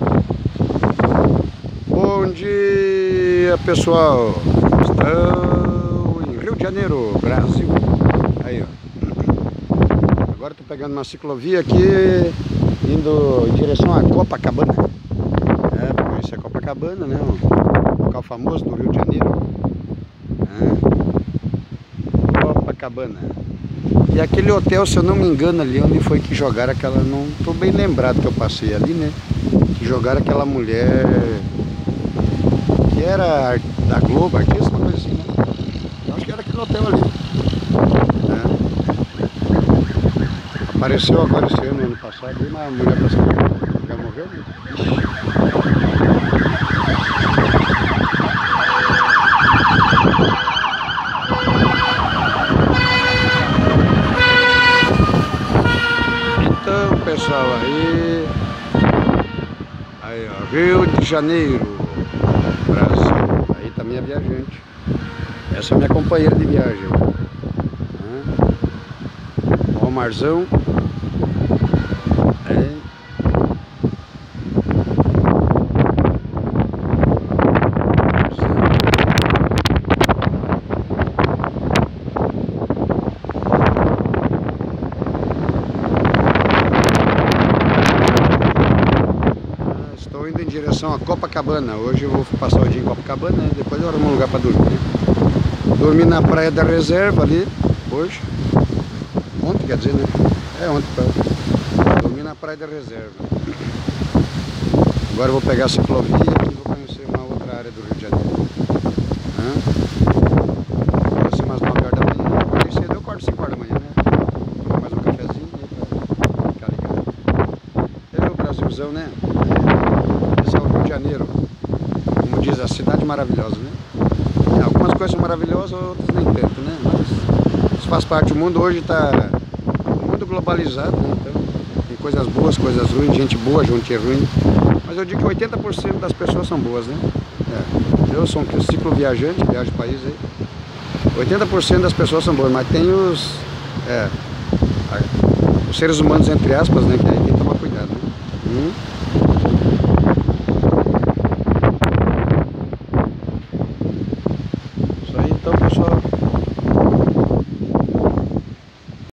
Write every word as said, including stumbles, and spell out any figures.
Bom dia, pessoal. Estou em Rio de Janeiro, Brasil. Aí, ó. Agora estou pegando uma ciclovia aqui, indo em direção a Copacabana. É, para conhecer a Copacabana, né? Um local famoso do Rio de Janeiro. É. Copacabana. E aquele hotel, se eu não me engano, ali onde foi que jogaram aquela... Não estou bem lembrado que eu passei ali, né? Que jogaram aquela mulher... que era da Globo, artista, uma coisa assim, né? Eu acho que era aquele hotel ali. É. Apareceu agora esse ano, ano passado, uma mulher pra saber. Já morreu, né? Então, pessoal, aí... Aí, ó, Rio de Janeiro, Brasil. Aí tá minha viajante. Essa é a minha companheira de viagem. Ó, o marzão. É. Estou indo em direção a Copacabana. Hoje eu vou passar o dia em Copacabana, né? Depois eu arrumo um lugar para dormir, né? Dormi na Praia da Reserva ali, hoje. Ontem, quer dizer, né? É ontem, tá? Dormi na Praia da Reserva. Agora eu vou pegar a ciclovia e vou conhecer uma outra área do Rio de Janeiro. Hã? Vai ser umas nove horas da manhã. Acordei cedo, eu acordo cinco horas da manhã, né? Vou tomar mais um cafezinho aí pra ficar ligado. É o Brasilzão, né? Esse é o Rio de Janeiro. Como diz, a cidade maravilhosa, né? Algumas coisas são maravilhosas, outras nem tanto, né? Mas isso faz parte. O mundo hoje está muito globalizado, né? Então tem coisas boas, coisas ruins, gente boa, gente ruim. Mas eu digo que oitenta por cento das pessoas são boas, né? É. Eu sou um ciclo viajante, viajo o país aí. oitenta por cento das pessoas são boas, mas tem os, é, os seres humanos, entre aspas, né? Que aí tem que tomar cuidado, né? Hum?